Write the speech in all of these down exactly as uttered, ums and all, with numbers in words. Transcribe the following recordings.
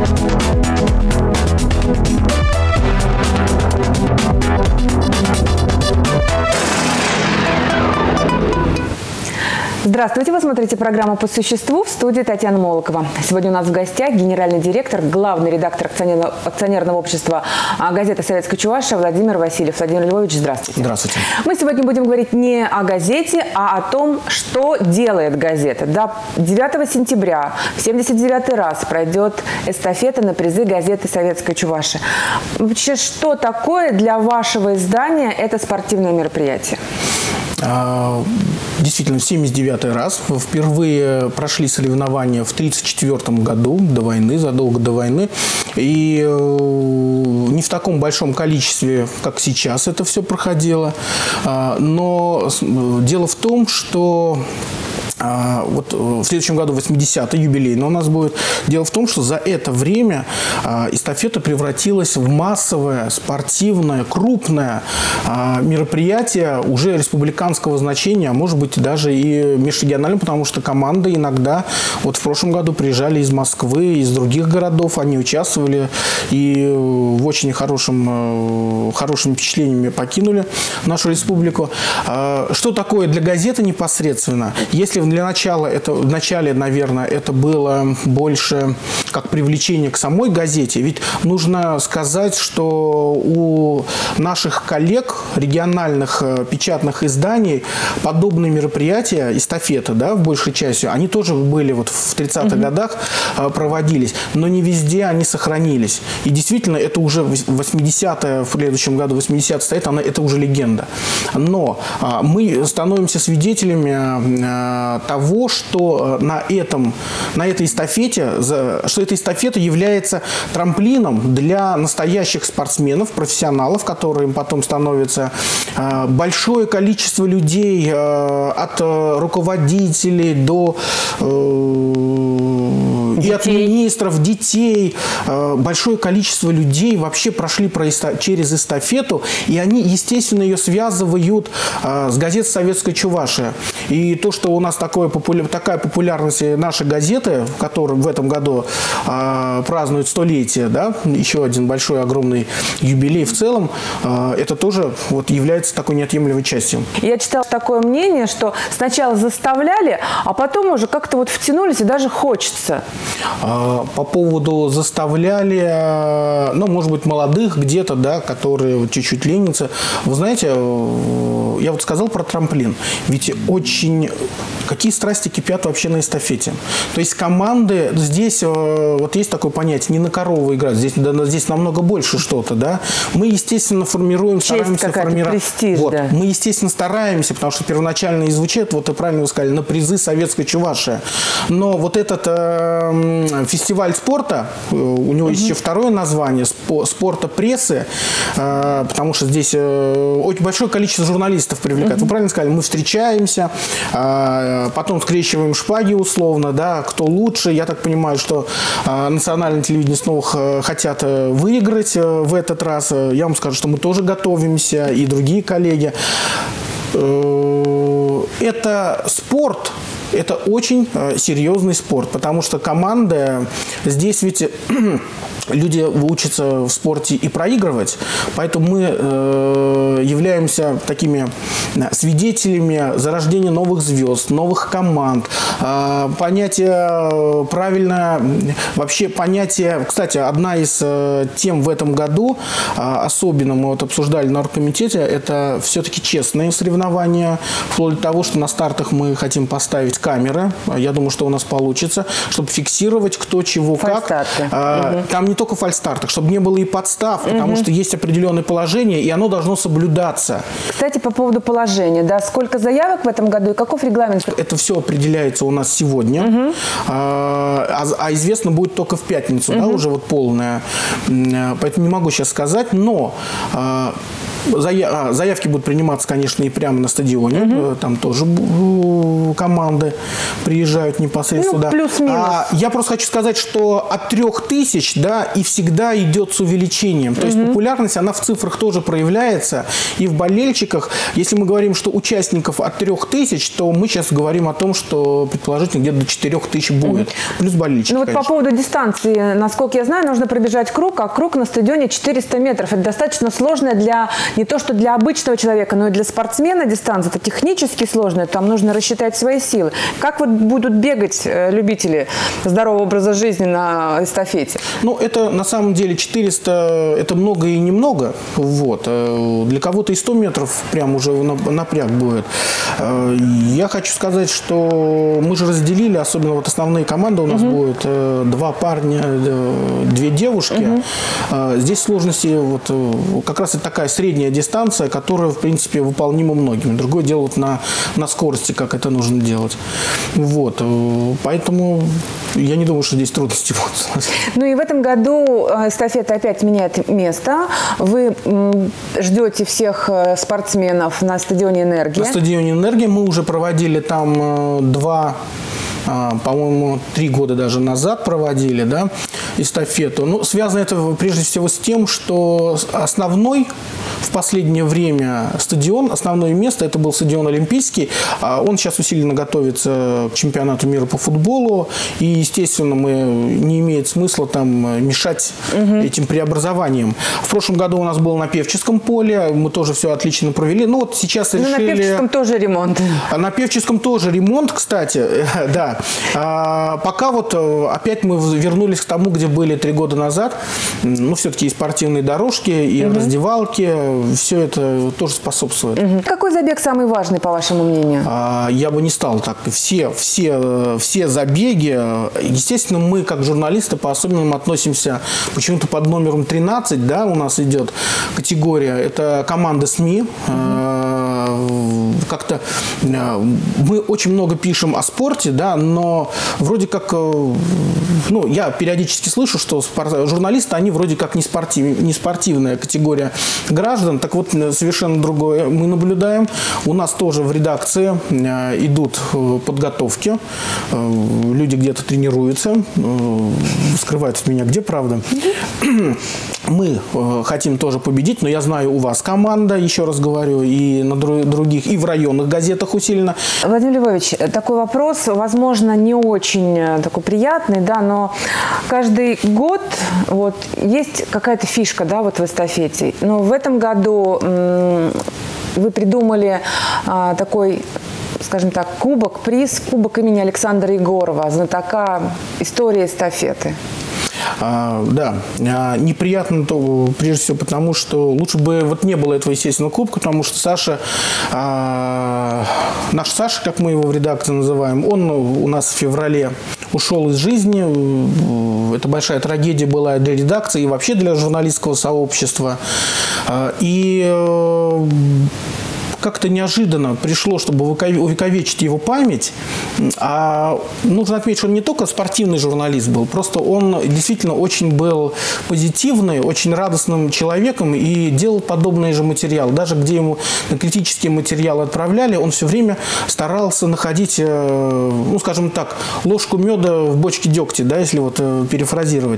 Здравствуйте, вы смотрите программу «По существу», в студии Татьяна Молокова. Сегодня у нас в гостях генеральный директор, главный редактор акционерного, акционерного общества газеты «Советская Чувашия» Владимир Васильев. Владимир Львович, здравствуйте. Здравствуйте. Мы сегодня будем говорить не о газете, а о том, что делает газета. До девятого сентября в семьдесят девятый раз пройдет эстафета на призы газеты «Советская Чувашия». Вообще, что такое для вашего издания это спортивное мероприятие? Действительно, семьдесят девятый раз. Впервые прошли соревнования в тридцать четвёртом году, до войны, задолго до войны. И не в таком большом количестве, как сейчас это все проходило. Но дело в том, что... Вот в следующем году восьмидесятый юбилей, но у нас будет. Дело в том, что за это время эстафета превратилась в массовое, спортивное, крупное мероприятие уже республиканского значения, а может быть даже и межрегионального, потому что команды иногда, вот в прошлом году приезжали из Москвы, из других городов, они участвовали и в очень хорошем, хорошими впечатлениями покинули нашу республику. Что такое для газеты непосредственно? Если для начала, это, в начале, наверное, это было больше как привлечение к самой газете. Ведь нужно сказать, что у наших коллег, региональных печатных изданий, подобные мероприятия, эстафеты, да, в большей части, они тоже были вот в тридцатых годах проводились, но не везде они сохранились. И действительно, это уже восьмидесятое, в следующем году восьмидесятый стоит, она, это уже легенда. Но а, мы становимся свидетелями а, того, что на, этом, на этой эстафете, что эта эстафета является трамплином для настоящих спортсменов, профессионалов, которые потом становятся большое количество людей, от руководителей до и от министров, детей, большое количество людей вообще прошли через эстафету, и они, естественно, ее связывают с газетой «Советская Чувашия». И то, что у нас такое, такая популярность нашей газеты, которая в этом году празднует столетие, да, еще один большой, огромный юбилей в целом, это тоже вот является такой неотъемлемой частью. Я читала такое мнение, что сначала заставляли, а потом уже как-то вот втянулись и даже хочется. По поводу заставляли, ну, может быть, молодых где-то, да, которые чуть-чуть ленятся. Вы знаете, я вот сказал про трамплин. Ведь очень... Какие страсти кипят вообще на эстафете? То есть команды... Здесь вот есть такое понятие, не на корову играть. Здесь, да, здесь намного больше что-то, да. Мы, естественно, формируем, Честь стараемся формировать... Престиж, вот. Да. Мы, естественно, стараемся, потому что первоначально и звучит, вот и правильно вы сказали, на призы «Советская Чувашия». Но вот этот э, фестиваль спорта, у него есть еще второе название, спорта прессы, э, потому что здесь э, очень большое количество журналистов привлекает. Вы правильно сказали, мы встречаемся, э, потом скрещиваем шпаги условно, да, кто лучше. Я так понимаю, что э, национальное телевидение снова хотят выиграть э, в этот раз. Я вам скажу, что мы тоже готовимся, и другие коллеги. Э, это спорт. Это очень э, серьезный спорт, потому что команда, здесь ведь люди учатся в спорте и проигрывать, поэтому мы э, являемся такими свидетелями зарождения новых звезд, новых команд, э, понятие правильно, вообще понятие, кстати, одна из э, тем в этом году, э, особенно мы вот обсуждали на оргкомитете, это все-таки честные соревнования, вплоть до того, что на стартах мы хотим поставить камеры, я думаю, что у нас получится, чтобы фиксировать кто, чего, как. А, угу. Там не только фальстартах, чтобы не было и подстав, угу. потому что есть определенное положение, и оно должно соблюдаться. Кстати, по поводу положения, да, сколько заявок в этом году и каков регламент? Это все определяется у нас сегодня, угу. а, а известно будет только в пятницу, угу. да, уже вот полная, поэтому не могу сейчас сказать, но... Заявки будут приниматься, конечно, и прямо на стадионе. Угу. Там тоже команды приезжают непосредственно. Ну, плюс-минус. А, я просто хочу сказать, что что от трех тысяч, да, и всегда идет с увеличением. То есть mm-hmm. популярность, она в цифрах тоже проявляется. И в болельщиках, если мы говорим, что участников от трех тысяч, то мы сейчас говорим о том, что предположительно где-то до четырех тысяч будет. Mm-hmm. Плюс болельщики, Ну вот конечно. по поводу дистанции, насколько я знаю, нужно пробежать круг, а круг на стадионе четыреста метров. Это достаточно сложная для, не то что для обычного человека, но и для спортсмена дистанция. Это технически сложная, там нужно рассчитать свои силы. Как вот будут бегать любители здорового образа жизни на эстафете? Ну, это на самом деле четыреста, это много и немного. Вот. Для кого-то и сто метров прям уже напряг будет. Я хочу сказать, что мы же разделили, особенно вот основные команды у нас угу. будет два парня, две девушки. Угу. Здесь сложности, вот, как раз это такая средняя дистанция, которая, в принципе, выполнима многими. Другое дело вот на, на скорости, как это нужно делать. Вот. Поэтому я не думаю, что здесь трудности будут. Ну и в этом году эстафета опять меняет место. Вы ждете всех спортсменов на стадионе «Энергия». На стадионе «Энергия» мы уже проводили там два, по-моему, три года даже назад проводили, да, эстафету. Ну, связано это прежде всего с тем, что основной в последнее время стадион, основное место, это был стадион Олимпийский. Он сейчас усиленно готовится к чемпионату мира по футболу. И, естественно, мы, не имеет смысла там мешать угу. этим преобразованиям. В прошлом году у нас было на Певческом поле. Мы тоже все отлично провели. Ну, вот сейчас решили... Ну, на Певческом тоже ремонт. На Певческом тоже ремонт, кстати. Да. А пока вот опять мы вернулись к тому, где были три года назад. Ну, все-таки и спортивные дорожки, и угу. раздевалки. Все это тоже способствует. Угу. Какой забег самый важный, по вашему мнению? А, я бы не стал так. Все, все, все забеги, естественно, мы, как журналисты, по-особенному относимся почему-то под номером тринадцать, да, у нас идет категория. Это команда СМИ. Угу. А, как-то мы очень много пишем о спорте, да, но вроде как, ну, я периодически слышу, что спорт, журналисты, они вроде как не, спортив, не спортивная категория граждан. Так вот, совершенно другое мы наблюдаем. У нас тоже в редакции идут подготовки. Люди где-то тренируются. Скрывают от меня, где, правда. Мы хотим тоже победить, но я знаю, у вас команда, еще раз говорю, и на других, и в районных газетах усиленно. Владимир Львович, такой вопрос, возможно, не очень такой приятный, да, но каждый год вот, есть какая-то фишка, да, вот в эстафете. Но в этом году вы придумали а, такой, скажем так, кубок, приз, кубок имени Александра Егорова, знатока истории эстафеты. А, да, а, неприятно то, прежде всего потому, что лучше бы вот не было этого, естественно, кубка, потому что Саша, а, наш Саша, как мы его в редакции называем, он у нас в феврале ушел из жизни. Это большая трагедия была для редакции и вообще для журналистского сообщества. А, и как-то неожиданно пришло, чтобы увековечить его память. А нужно отметить, что он не только спортивный журналист был, просто он действительно очень был позитивный, очень радостным человеком и делал подобные же материалы. Даже где ему критические материалы отправляли, он все время старался находить, ну, скажем так, ложку меда в бочке дегтя, да, если вот перефразировать.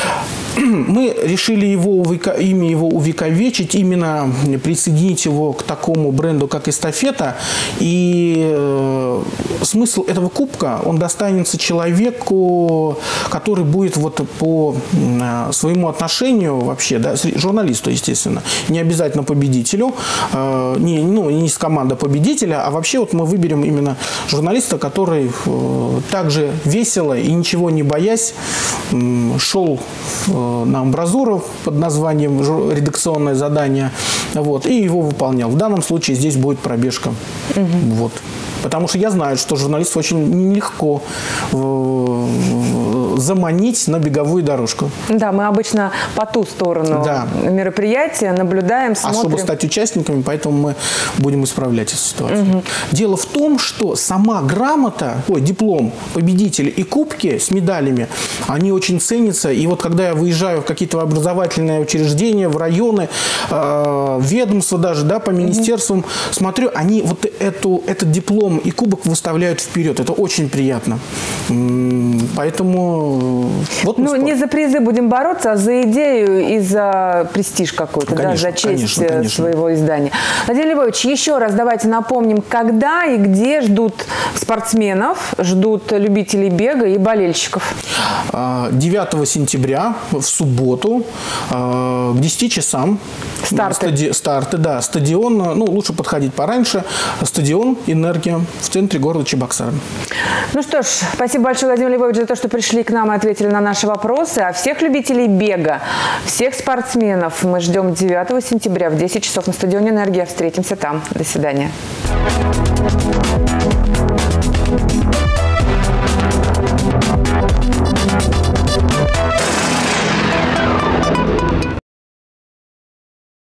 Мы решили его, имя его увековечить, именно присоединить его к такому бренду, как эстафета. И э, смысл этого кубка, он достанется человеку, который будет вот по э, своему отношению вообще, да, журналисту, естественно, не обязательно победителю, э, не, ну, не с команды победителя, а вообще вот мы выберем именно журналиста, который э, также весело и ничего не боясь э, шел э, на амбразуру под названием «Редакционное задание», вот, и его выполнял. В данном случае здесь будет пробежка. Угу. Вот. Потому что я знаю, что журналистов очень нелегко заманить на беговую дорожку. Да, мы обычно по ту сторону да. мероприятия наблюдаем, смотрим. А чтобы стать участниками, поэтому мы будем исправлять эту ситуацию. Угу. Дело в том, что сама грамота, ой, диплом победителя и кубки с медалями, они очень ценятся. И вот когда я выезжаю в какие-то образовательные учреждения, в районы, э, ведомства даже, да, по министерствам, угу. смотрю, они вот эту, этот диплом и кубок выставляют вперед. Это очень приятно. Поэтому вот ну, спорт. не за призы будем бороться, а за идею и за престиж какой-то, да, за честь конечно, конечно. своего издания. Владимир Львович, еще раз давайте напомним, когда и где ждут спортсменов, ждут любителей бега и болельщиков. девятого сентября в субботу к десяти часам. Старты. Стади... Старты, да. Стадион, ну, лучше подходить пораньше. Стадион «Энергия» в центре города Чебоксары. Ну что ж, спасибо большое, Владимир Львович, за то, что пришли к нам и ответили на наши вопросы. А всех любителей бега, всех спортсменов мы ждем девятого сентября в десять часов на стадионе «Энергия». Встретимся там. До свидания.